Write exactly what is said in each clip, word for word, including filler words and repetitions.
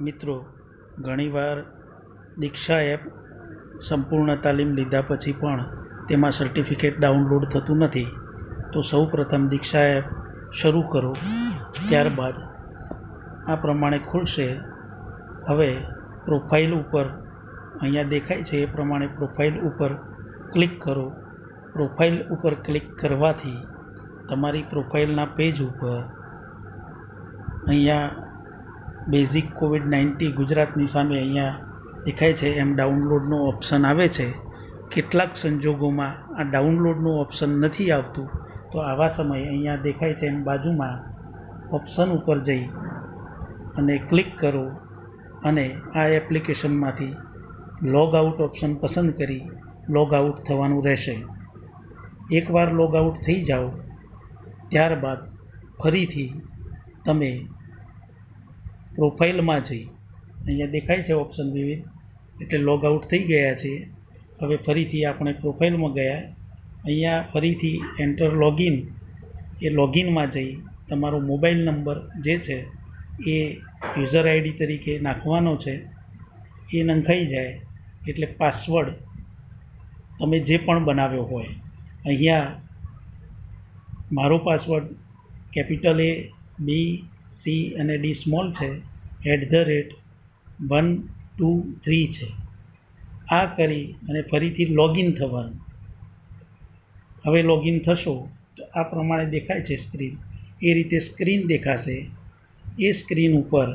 મિત્રો, ઘણીવાર દીક્ષા એપ સંપૂર્ણ તાલીમ લીધા પછી પણ તેમાં સર્ટિફિકેટ ડાઉનલોડ થતું નથી. તો સૌ પ્રથમ દીક્ષા એપ શરૂ કરો. ત્યારબાદ આ પ્રમાણે ખુલશે. હવે પ્રોફાઇલ ઉપર અહીંયા દેખાય છે એ પ્રમાણે પ્રોફાઇલ ઉપર ક્લિક કરો. પ્રોફાઇલ ઉપર ક્લિક કરવાથી તમારી પ્રોફાઇલના પેજ ઉપર અહીંયા બેઝિક કોવિડ નાઇન્ટીન ગુજરાતની સામે અહીંયા દેખાય છે એમ ડાઉનલોડનો ઓપ્શન આવે છે. કેટલાક સંજોગોમાં આ ડાઉનલોડનું ઓપ્શન નથી આવતું. તો આવા સમયે અહીંયા દેખાય છે એમ બાજુમાં ઓપ્શન ઉપર જઈ અને ક્લિક કરો અને આ એપ્લિકેશનમાંથી લોગ આઉટ ઓપ્શન પસંદ કરી લોગ આઉટ થવાનું રહેશે. એકવાર લોગ આઉટ થઈ જાઓ ત્યારબાદ ફરીથી તમે પ્રોફાઇલમાં જઈ અહીંયા દેખાય છે ઓપ્શન વિવિધ, એટલે લોગ આઉટ થઈ ગયા છે. હવે ફરીથી આપણે પ્રોફાઇલમાં ગયા. અહીંયા ફરીથી એન્ટર લોગિન એ લોગિનમાં જઈ તમારો મોબાઈલ નંબર જે છે એ યુઝર આઈડી તરીકે નાખવાનો છે. એ નંખાઈ જાય એટલે પાસવર્ડ તમે જે પણ બનાવ્યો હોય, અહીંયા મારો password capital A B C અને ડી સ્મોલ છે, at the rate one two three છે. આ કરી અને ફરીથી લોગિન થવાનું. હવે લોગિન થશો તો આ પ્રમાણે દેખાય છે સ્ક્રીન. એ રીતે સ્ક્રીન દેખાશે. એ સ્ક્રીન ઉપર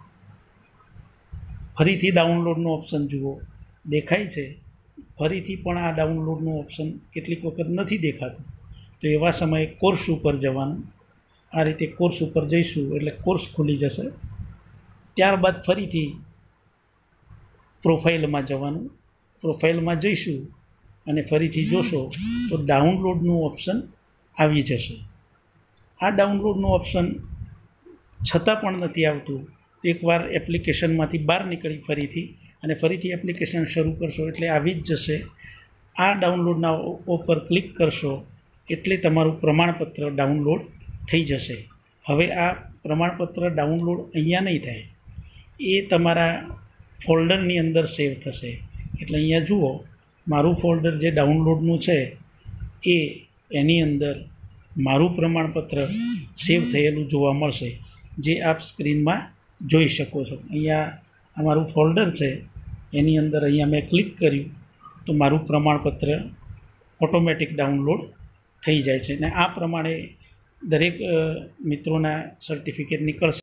ફરીથી ડાઉનલોડનું ઓપ્શન જુઓ, દેખાય છે. ફરીથી પણ આ ડાઉનલોડનું ઓપ્શન કેટલીક વખત નથી દેખાતું. તો એવા સમયે કોર્સ ઉપર જવાનું. આ રીતે કોર્સ ઉપર જઈશું એટલે કોર્સ ખુલી જશે. ત્યારબાદ ફરીથી પ્રોફાઇલમાં જવાનું. પ્રોફાઇલમાં જઈશું અને ફરીથી જોશો તો ડાઉનલોડનું ઓપ્શન આવી જશે. આ ડાઉનલોડનું ઓપ્શન છતાં પણ નથી આવતું. એકવાર એપ્લિકેશનમાંથી બહાર નીકળી ફરીથી અને ફરીથી એપ્લિકેશન શરૂ કરશો એટલે આવી જ જશે. આ ડાઉનલોડના ઉપર ક્લિક કરશો એટલે તમારું પ્રમાણપત્ર ડાઉનલોડ થઈ જશે. હવે આ પ્રમાણપત્ર ડાઉનલોડ અહીંયા નહીં થાય, એ તમારા ફોલ્ડરની અંદર સેવ થશે. એટલે અહીંયા જુઓ, મારું ફોલ્ડર જે ડાઉનલોડનું છે એ એની અંદર મારું પ્રમાણપત્ર સેવ થયેલું જોવા મળશે, જે આપ સ્ક્રીનમાં જોઈ શકો છો. અહીંયા અમારું ફોલ્ડર છે, એની અંદર અહીંયા મેં ક્લિક કર્યું તો મારું પ્રમાણપત્ર ઓટોમેટિક ડાઉનલોડ થઈ જાય છે. અને આ પ્રમાણે દરેક મિત્રોના સર્ટિફિકેટ નીકળશે.